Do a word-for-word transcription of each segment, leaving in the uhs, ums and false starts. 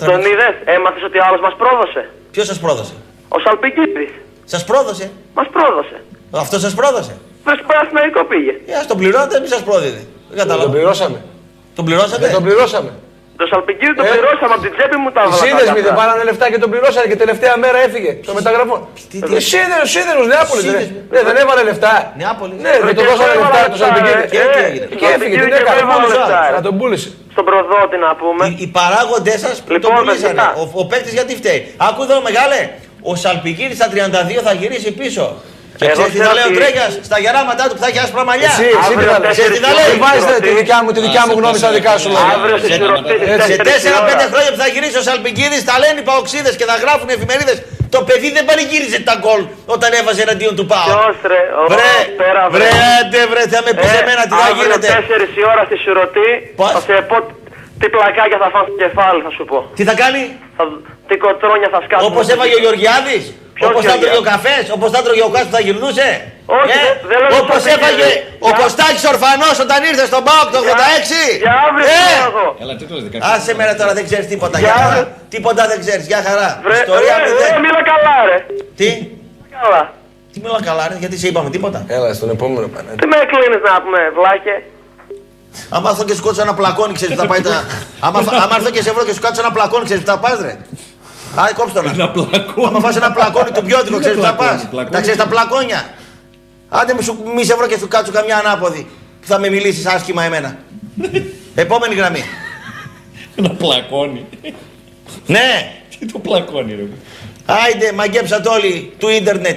Τον είδες, έμαθες ότι ο άλλος μας πρόδωσε. Ποιος σας πρόδωσε? Ο Σαλπικίδης. Σας πρόδωσε? Μας πρόδωσε. Αυτό σας πρόδωσε? Πες στο Παναθηναϊκό πήγε. Ε, ας τον πληρώνετε, μη σας πρόδιδε. Δεν καταλαβαίνω. Τον πληρώσαμε. Τον πληρώσατε? Δεν τον πληρώσαμε. Το Σαλπικίδη το Ε, πληρώσαμε από την τσέπη μου τα Οι βάλα. σύνδεσμοι δεν πάρανε λεφτά και τον πληρώσανε και τελευταία μέρα έφυγε το μεταγραφών. τι- Ο σύνδεσμος, σύνδεσμος Νεάπολης. Σύνδεσμοι. Ναι, δεν έβαλε λεφτά. Νεάπολη. Ναι, δεν τον δώσανε λεφτά του Σαλπικίδη. Και τι έγινε? Και έφυγε, την έκανε. Να τον πούλησε. Στον προδότη να πούμε. Οι, οι παράγοντές σας που Λοιπόν, τον πουλήσανε. μετά. Ο, ο παίκτης γιατί φταίει? Άκου εδώ μεγάλε. Ο Σαλπικίδης στα τριάντα δύο θα γυρίσει πίσω. Και Εγώ ξέρεις τι ξέρω θα λέει ο ότι- Τρέγιας στα γεράματά του που θα έχει άσπρα μαλλιά? Εσύ, εσύ τι θα λες. Ξέρεις τι θα λέει? Μην βάζετε τη δικιά μου, τη δικιά μου γνώμη στα δικά σου λόγια. Αύριο στις ρωτήσεις Σε τέσσερα πέντε χρόνια που θα γυρίσει ο Σαλπικίδης θα λένε οι παοξίδες και θα γράφουν εφημερίδες. Το παιδί δεν πανηγύριζε τα γκολ όταν έβαζε εναντίον του ΠΑΟ. Ποιος ρε, ο Βρε, πέρα βρε, άντε βρε, θα με πεις εμένα τι θα γίνεται. Αύριο τέσσερις η ώρα στη Σουρωτή Πώς? θα σε πω τι πλακάκια θα φάνε στο κεφάλι θα σου πω. Τι θα κάνει? Θα, τι κοτρόνια θα σκάσουν. Όπως έφαγε ο Γεωργιάδης? Ποιος Όπως θα τρώγε ο Γεωργιάδης? καφές? Όπως θα τρώγε ο καφές που θα γυρνούσε? Όχι, Ε, δεν- δεν λέω όπως ότι θα έφαγε πήγε. ο Για- Κωστάκης Ορφανός όταν ήρθε στον ΠΑΟΚ το ογδόντα έξι? Για αύριο Ε, τι εγώ. Έλα, τι το δεκαέξι. άσε μέρα τώρα δεν ξέρεις τίποτα. Για Για χαρά. αύριο. Τίποτα δεν ξέρεις. Για χαρά. Βρε, Ιστορία ρε, μηδέν. ρε, μίλα καλά ρε. Τι? Καλά. Τι μιλά καλά ρε, γιατί σε είπαμε τίποτα? Έλα, στον επόμενο πανέλ. Τι με κλείνεις να πούμε, βλάκε. Άμα έρθω και σου κότσω ένα πλακόνι, ξέρεις που θα πάει τα... άμα, άμα έρθω και σε βρω και σου κάτσω ένα πλακόνι, ξέρεις που θα πας ρε? Άι, κόψτε το Ένα να. πλακόνι. Άμα φας ένα πλακόνι του πιότικο, ξέρεις που θα πλακόνι, πας? πλακόνι. Τα ξέρεις τα πλακόνια. Άντε μη, σου, μη σε βρω και σου κάτσω καμιά ανάποδη που θα με μιλήσεις άσχημα εμένα. Επόμενη γραμμή. Ένα πλακόνι. Ναι. Τι το πλακόνι, ρε. Άιντε, μαγκέψατε όλοι του ίντερνετ.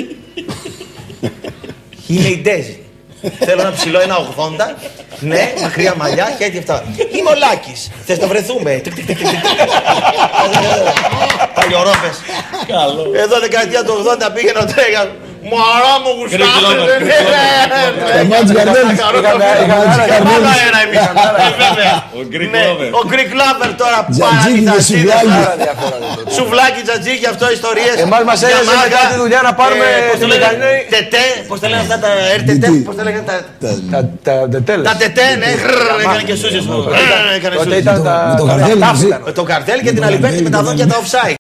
Είναι η Ντέζη. Θέλω ένα ψηλό ένα ογδόντα. Ναι, μακριά μαλλιά, χέρια αυτά. Είμαι ο Λάκης. Θες να βρεθούμε? Παλιορόπες. Καλό. Εδώ δεκαετία του ογδόντα πήγαινε ο Τρέγας. Μωρό μου Greek lover, γουστάρε. Το μάτς Γαρδέλης. Άλλο ένα εμείς. Ε, βέβαια. Ο Greek Ναι, lover. ο Greek lover τώρα Τζατζίκι και σουβλάκι. Σουβλάκι, τζατζίκι, αυτό ιστορίες. Εμάς μας Για έδωσε μάγα. μετά τη δουλειά να πάρουμε Ε, πώς τη το λένε, μηχανή. τετέ, πώς τα λένε αυτά τα ερ τι τι, Τι. πώς τα λέγανε τα... Τα- Τα ντετέλες. Τα τετέ, ναι, χρρρρ, έκανε και σούζες μου. Χρρρρ, έκανε Τότε σούζες. ήταν Με το τα καρτέλι, τα εσύ. τάφλα. Το καρτέλ και την άλλη παίκτη με τα δόντια τα offside.